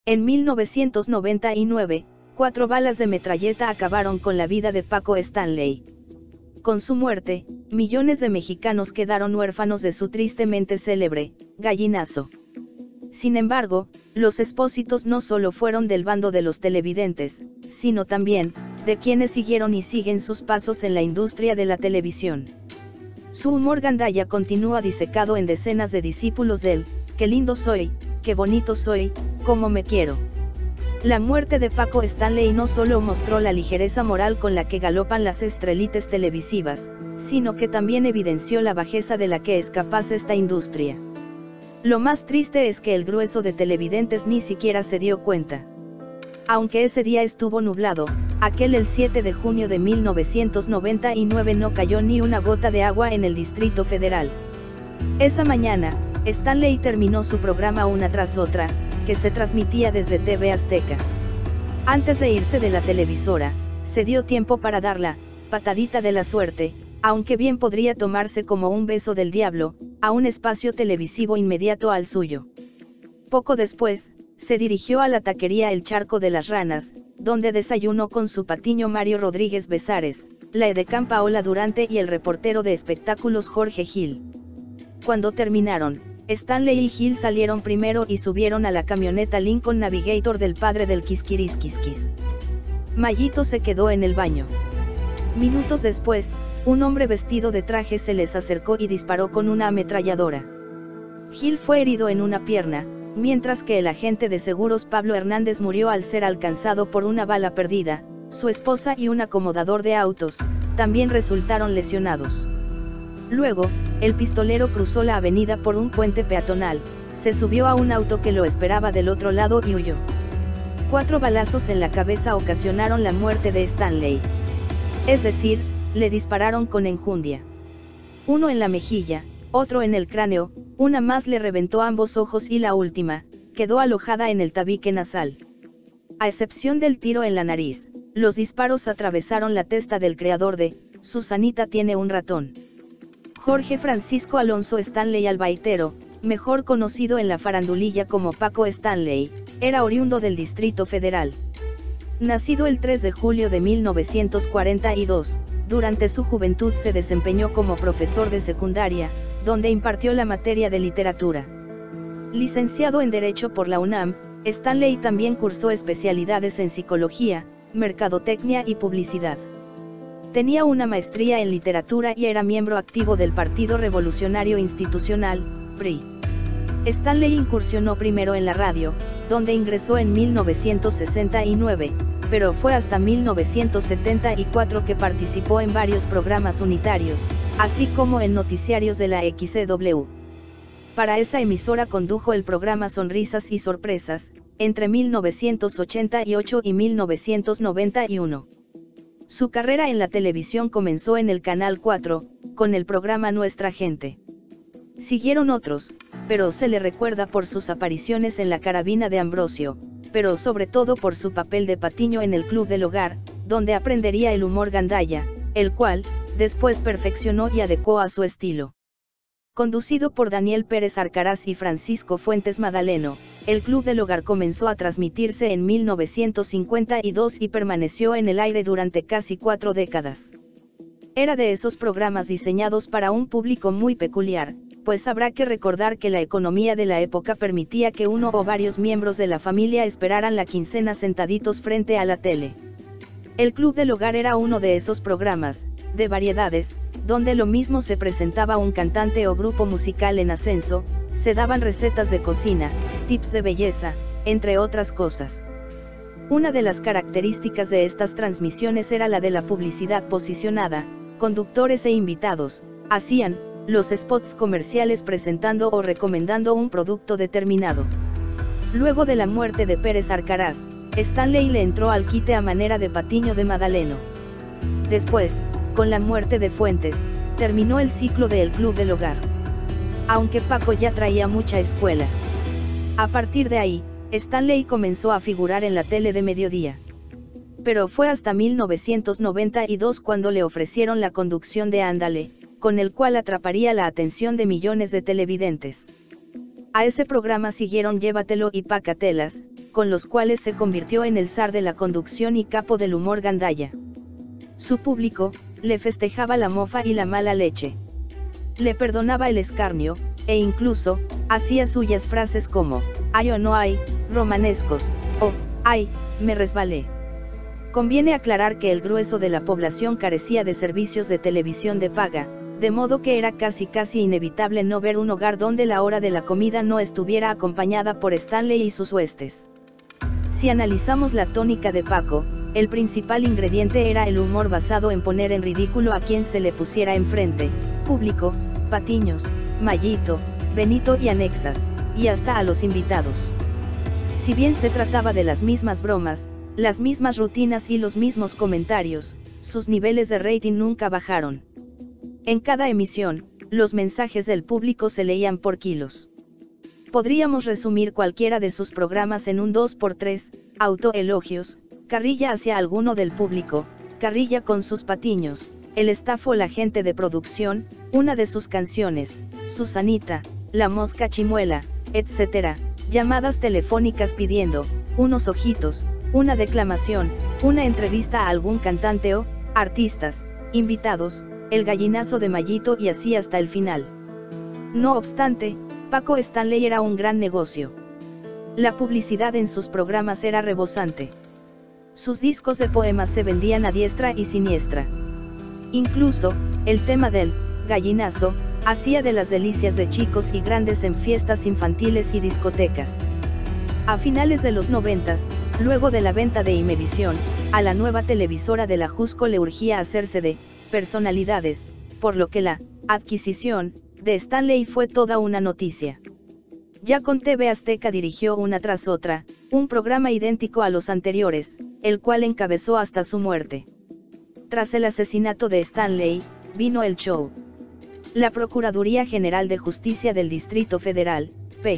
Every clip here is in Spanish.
En 1999, 4 balas de metralleta acabaron con la vida de Paco Stanley. Con su muerte, millones de mexicanos quedaron huérfanos de su tristemente célebre gallinazo. Sin embargo, los expósitos no solo fueron del bando de los televidentes, sino también de quienes siguieron y siguen sus pasos en la industria de la televisión. Su humor gandalla continúa disecado en decenas de discípulos del "qué lindo soy, qué bonito soy, cómo me quiero". La muerte de Paco Stanley no solo mostró la ligereza moral con la que galopan las estrelitas televisivas, sino que también evidenció la bajeza de la que es capaz esta industria. Lo más triste es que el grueso de televidentes ni siquiera se dio cuenta. Aunque ese día estuvo nublado, aquel el 7 de junio de 1999 no cayó ni una gota de agua en el Distrito Federal. Esa mañana, Stanley terminó su programa una tras otra, que se transmitía desde TV Azteca. Antes de irse de la televisora, se dio tiempo para dar la patadita de la suerte, aunque bien podría tomarse como un beso del diablo, a un espacio televisivo inmediato al suyo. Poco después, se dirigió a la taquería El Charco de las Ranas, donde desayunó con su patiño Mario Rodríguez Besares, la edecán Paola Durante y el reportero de espectáculos Jorge Gil. Cuando terminaron, Stanley y Gil salieron primero y subieron a la camioneta Lincoln Navigator del padre del Quisquirisquisquis. Mayito se quedó en el baño. Minutos después, un hombre vestido de traje se les acercó y disparó con una ametralladora. Gil fue herido en una pierna, mientras que el agente de seguros Pablo Hernández murió al ser alcanzado por una bala perdida. Su esposa y un acomodador de autos también resultaron lesionados. Luego, el pistolero cruzó la avenida por un puente peatonal, se subió a un auto que lo esperaba del otro lado y huyó. 4 balazos en la cabeza ocasionaron la muerte de Stanley. Es decir, le dispararon con enjundia. Uno en la mejilla, otro en el cráneo, una más le reventó ambos ojos y la última, quedó alojada en el tabique nasal. A excepción del tiro en la nariz, los disparos atravesaron la testa del creador de Susanita tiene un ratón. Jorge Francisco Alonso Stanley Albaitero, mejor conocido en la farandulilla como Paco Stanley, era oriundo del Distrito Federal. Nacido el 3 de julio de 1942, durante su juventud se desempeñó como profesor de secundaria, donde impartió la materia de literatura. Licenciado en Derecho por la UNAM, Stanley también cursó especialidades en psicología, mercadotecnia y publicidad. Tenía una maestría en literatura y era miembro activo del Partido Revolucionario Institucional, PRI. Stanley incursionó primero en la radio, donde ingresó en 1969, pero fue hasta 1974 que participó en varios programas unitarios, así como en noticiarios de la XCW. Para esa emisora condujo el programa Sonrisas y Sorpresas, entre 1988 y 1991. Su carrera en la televisión comenzó en el Canal 4, con el programa Nuestra Gente. Siguieron otros, pero se le recuerda por sus apariciones en La Carabina de Ambrosio, pero sobre todo por su papel de patiño en El Club del Hogar, donde aprendería el humor gandalla, el cual, después perfeccionó y adecuó a su estilo. Conducido por Daniel Pérez Arcaraz y Francisco Fuentes Madaleno, El Club del Hogar comenzó a transmitirse en 1952 y permaneció en el aire durante casi 4 décadas. Era de esos programas diseñados para un público muy peculiar, pues habrá que recordar que la economía de la época permitía que uno o varios miembros de la familia esperaran la quincena sentaditos frente a la tele. El Club del Hogar era uno de esos programas, de variedades, donde lo mismo se presentaba un cantante o grupo musical en ascenso, se daban recetas de cocina, tips de belleza, entre otras cosas. Una de las características de estas transmisiones era la de la publicidad posicionada. Conductores e invitados hacían los spots comerciales presentando o recomendando un producto determinado. Luego de la muerte de Pérez Arcaraz, Stanley le entró al quite a manera de patiño de Madaleno. Después, con la muerte de Fuentes, terminó el ciclo de El Club del Hogar. Aunque Paco ya traía mucha escuela. A partir de ahí, Stanley comenzó a figurar en la tele de mediodía. Pero fue hasta 1992 cuando le ofrecieron la conducción de Ándale, con el cual atraparía la atención de millones de televidentes. A ese programa siguieron Llévatelo y Pacatelas, con los cuales se convirtió en el zar de la conducción y capo del humor gandaya. Su público le festejaba la mofa y la mala leche. Le perdonaba el escarnio, e incluso hacía suyas frases como, "ay o no hay", romanescos, o, "ay, me resbalé". Conviene aclarar que el grueso de la población carecía de servicios de televisión de paga, de modo que era casi inevitable no ver un hogar donde la hora de la comida no estuviera acompañada por Stanley y sus huestes. Si analizamos la tónica de Paco, el principal ingrediente era el humor basado en poner en ridículo a quien se le pusiera enfrente, público, Patiños, Mayito, Benito y anexas, y hasta a los invitados. Si bien se trataba de las mismas bromas, las mismas rutinas y los mismos comentarios, sus niveles de rating nunca bajaron. En cada emisión, los mensajes del público se leían por kilos. Podríamos resumir cualquiera de sus programas en un 2x3, autoelogios, carrilla hacia alguno del público, carrilla con sus patiños, el staff o la gente de producción, una de sus canciones, Susanita, la mosca chimuela, etc., llamadas telefónicas pidiendo, unos ojitos, una declamación, una entrevista a algún cantante o, artistas, invitados, el gallinazo de Mayito y así hasta el final. No obstante, Paco Stanley era un gran negocio. La publicidad en sus programas era rebosante. Sus discos de poemas se vendían a diestra y siniestra. Incluso, el tema del gallinazo hacía de las delicias de chicos y grandes en fiestas infantiles y discotecas. A finales de los 90s, luego de la venta de Imevisión, a la nueva televisora de la Jusco le urgía hacerse de personalidades, por lo que la adquisición de Stanley fue toda una noticia. Ya con TV Azteca dirigió una tras otra, un programa idéntico a los anteriores, el cual encabezó hasta su muerte. Tras el asesinato de Stanley, vino el show. La Procuraduría General de Justicia del Distrito Federal,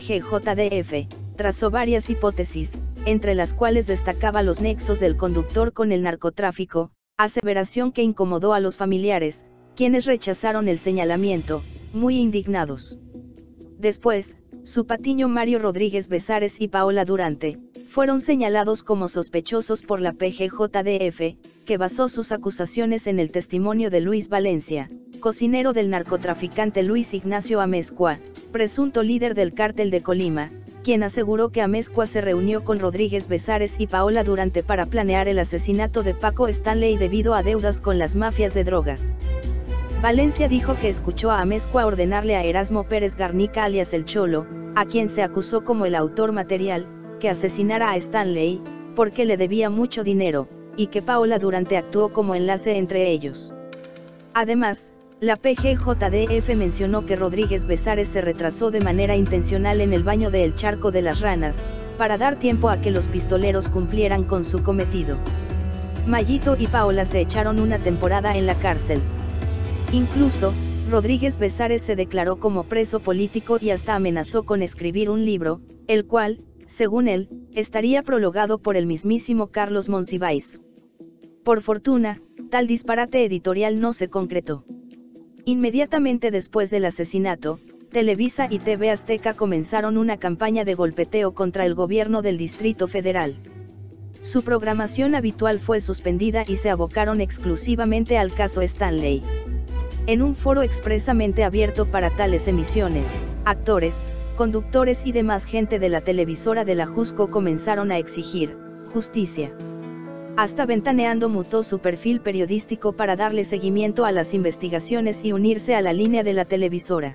PGJDF, trazó varias hipótesis, entre las cuales destacaba los nexos del conductor con el narcotráfico, aseveración que incomodó a los familiares, quienes rechazaron el señalamiento, muy indignados. Después, su patiño Mario Rodríguez Besares y Paola Durante, fueron señalados como sospechosos por la PGJDF, que basó sus acusaciones en el testimonio de Luis Valencia, cocinero del narcotraficante Luis Ignacio Amezcua, presunto líder del cártel de Colima, quien aseguró que Amezcua se reunió con Rodríguez Besares y Paola Durante para planear el asesinato de Paco Stanley debido a deudas con las mafias de drogas. Valencia dijo que escuchó a Amezcua ordenarle a Erasmo Pérez Garnica alias El Cholo, a quien se acusó como el autor material, que asesinara a Stanley, porque le debía mucho dinero, y que Paola Durante actuó como enlace entre ellos. Además, la PGJDF mencionó que Rodríguez Besares se retrasó de manera intencional en el baño de El Charco de las Ranas, para dar tiempo a que los pistoleros cumplieran con su cometido. Mayito y Paola se echaron una temporada en la cárcel. Incluso, Rodríguez Besares se declaró como preso político y hasta amenazó con escribir un libro, el cual, según él, estaría prologado por el mismísimo Carlos Monsiváis. Por fortuna, tal disparate editorial no se concretó. Inmediatamente después del asesinato, Televisa y TV Azteca comenzaron una campaña de golpeteo contra el gobierno del Distrito Federal. Su programación habitual fue suspendida y se abocaron exclusivamente al caso Stanley. En un foro expresamente abierto para tales emisiones, actores, conductores y demás gente de la televisora de la Jusco comenzaron a exigir justicia. Hasta Ventaneando mutó su perfil periodístico para darle seguimiento a las investigaciones y unirse a la línea de la televisora.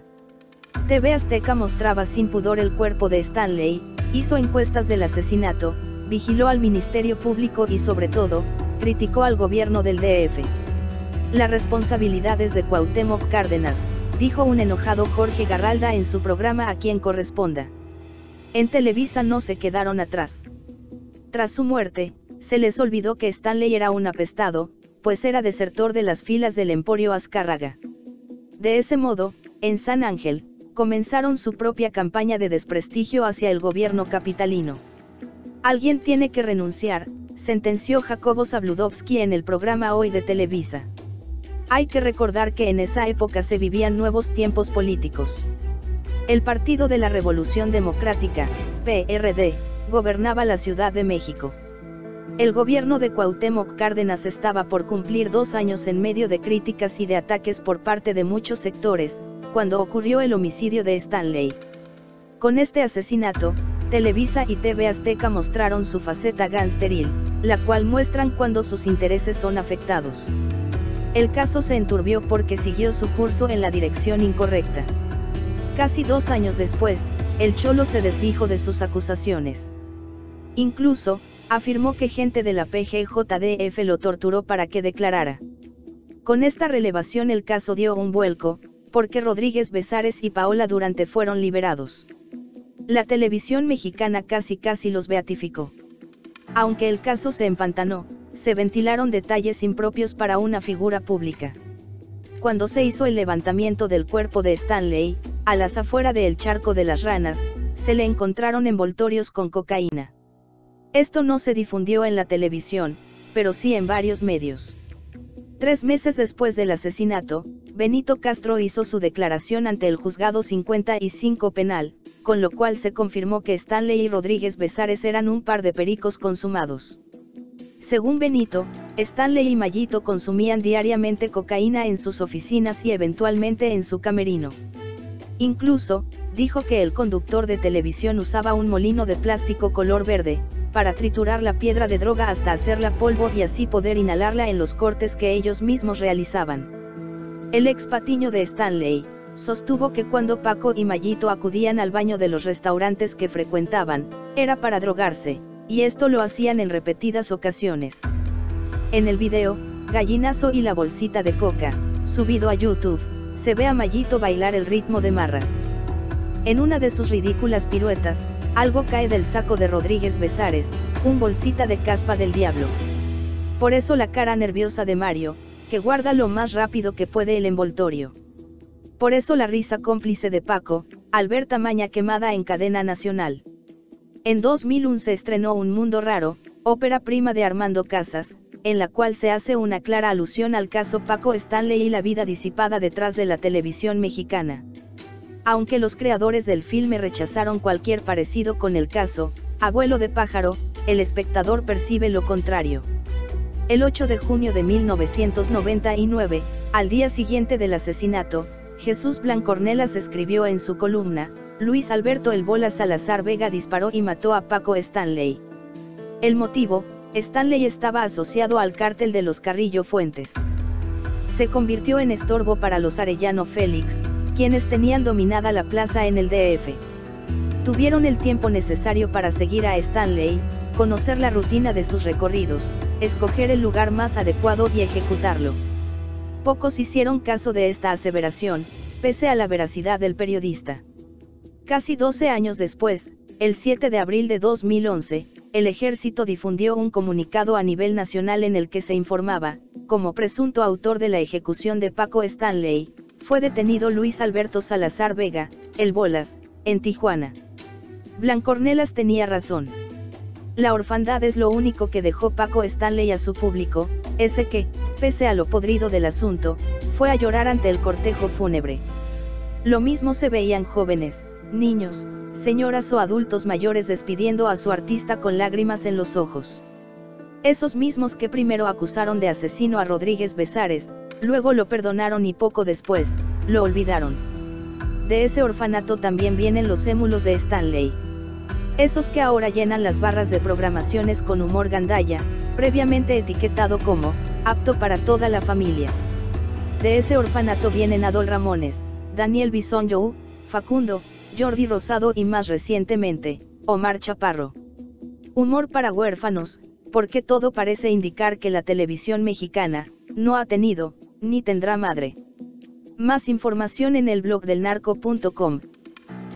TV Azteca mostraba sin pudor el cuerpo de Stanley, hizo encuestas del asesinato, vigiló al Ministerio Público y sobre todo, criticó al gobierno del DF. La responsabilidad es de Cuauhtémoc Cárdenas, dijo un enojado Jorge Garralda en su programa A Quien Corresponda. En Televisa no se quedaron atrás. Tras su muerte, se les olvidó que Stanley era un apestado, pues era desertor de las filas del Emporio Azcárraga. De ese modo, en San Ángel, comenzaron su propia campaña de desprestigio hacia el gobierno capitalino. Alguien tiene que renunciar, sentenció Jacobo Zabludovsky en el programa Hoy de Televisa. Hay que recordar que en esa época se vivían nuevos tiempos políticos. El Partido de la Revolución Democrática, PRD, gobernaba la Ciudad de México. El gobierno de Cuauhtémoc Cárdenas estaba por cumplir 2 años en medio de críticas y de ataques por parte de muchos sectores, cuando ocurrió el homicidio de Stanley. Con este asesinato, Televisa y TV Azteca mostraron su faceta gangsteril, la cual muestran cuando sus intereses son afectados. El caso se enturbió porque siguió su curso en la dirección incorrecta. Casi 2 años después, el Cholo se desdijo de sus acusaciones. Incluso, afirmó que gente de la PGJDF lo torturó para que declarara. Con esta revelación el caso dio un vuelco, porque Rodríguez Bezares y Paola Durante fueron liberados. La televisión mexicana casi los beatificó. Aunque el caso se empantanó, se ventilaron detalles impropios para una figura pública. Cuando se hizo el levantamiento del cuerpo de Stanley, a las afueras del Charco de las Ranas, se le encontraron envoltorios con cocaína. Esto no se difundió en la televisión, pero sí en varios medios. 3 meses después del asesinato, Benito Castro hizo su declaración ante el Juzgado 55 Penal, con lo cual se confirmó que Stanley y Rodríguez Bezares eran un par de pericos consumados. Según Benito, Stanley y Mayito consumían diariamente cocaína en sus oficinas y eventualmente en su camerino. Incluso, dijo que el conductor de televisión usaba un molino de plástico color verde, para triturar la piedra de droga hasta hacerla polvo y así poder inhalarla en los cortes que ellos mismos realizaban. El ex patiño de Stanley, sostuvo que cuando Paco y Mayito acudían al baño de los restaurantes que frecuentaban, era para drogarse, y esto lo hacían en repetidas ocasiones. En el video, Gallinazo y la bolsita de coca, subido a YouTube, se ve a Mayito bailar el ritmo de marras. En una de sus ridículas piruetas, algo cae del saco de Rodríguez Bezares, un bolsita de caspa del diablo. Por eso la cara nerviosa de Mario, que guarda lo más rápido que puede el envoltorio. Por eso la risa cómplice de Paco, al ver tamaña quemada en cadena nacional. En 2001 se estrenó Un Mundo Raro, ópera prima de Armando Casas, en la cual se hace una clara alusión al caso Paco Stanley y la vida disipada detrás de la televisión mexicana. Aunque los creadores del filme rechazaron cualquier parecido con el caso, Abuelo de Pájaro, el espectador percibe lo contrario. El 8 de junio de 1999, al día siguiente del asesinato, Jesús Blancornelas escribió en su columna, Luis Alberto El Bola Salazar Vega disparó y mató a Paco Stanley. El motivo, Stanley estaba asociado al cártel de los Carrillo Fuentes. Se convirtió en estorbo para los Arellano Félix, quienes tenían dominada la plaza en el DF. Tuvieron el tiempo necesario para seguir a Stanley, conocer la rutina de sus recorridos, escoger el lugar más adecuado y ejecutarlo. Pocos hicieron caso de esta aseveración, pese a la veracidad del periodista. Casi 12 años después, el 7 de abril de 2011, el ejército difundió un comunicado a nivel nacional en el que se informaba, como presunto autor de la ejecución de Paco Stanley, fue detenido Luis Alberto Salazar Vega, el Bolas, en Tijuana. Blancornelas tenía razón. La orfandad es lo único que dejó Paco Stanley a su público, ese que, pese a lo podrido del asunto, fue a llorar ante el cortejo fúnebre. Lo mismo se veían jóvenes, niños, señoras o adultos mayores despidiendo a su artista con lágrimas en los ojos. Esos mismos que primero acusaron de asesino a Rodríguez Bezares, luego lo perdonaron y poco después, lo olvidaron. De ese orfanato también vienen los émulos de Stanley. Esos que ahora llenan las barras de programaciones con humor gandalla, previamente etiquetado como, apto para toda la familia. De ese orfanato vienen Adol Ramones, Daniel Bisonjo, Facundo, Jordi Rosado y más recientemente, Omar Chaparro. Humor para huérfanos, porque todo parece indicar que la televisión mexicana, no ha tenido, ni tendrá madre. Más información en el blog del narco.com.